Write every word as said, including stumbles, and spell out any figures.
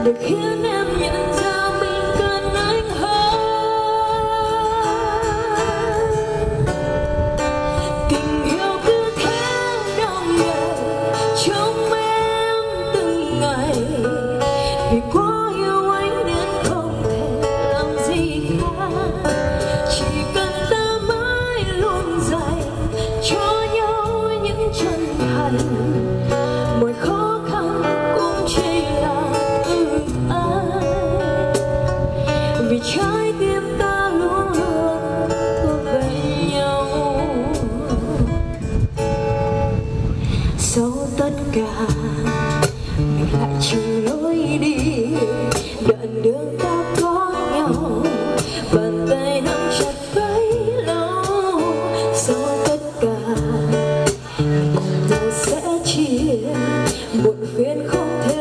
để khiến em nhận ra mình cần anh hơn. Tình yêu cứ thế đong đầy trong em từng ngày, vì quá yêu anh nên không thể làm gì khác. Chỉ cần ta mãi luôn dành cho nhau những chân thành, mọi khó khăn cũng chỉ là từ ai, vì trái tim ta luôn luôn thuộc về nhau. Sau tất cả mình lại chịu lối đi, đoạn đường ta có nhau, bàn tay nắm chặt bấy lâu. Sau tất cả mình cùng nhau sẽ chia, muộn phiền không thể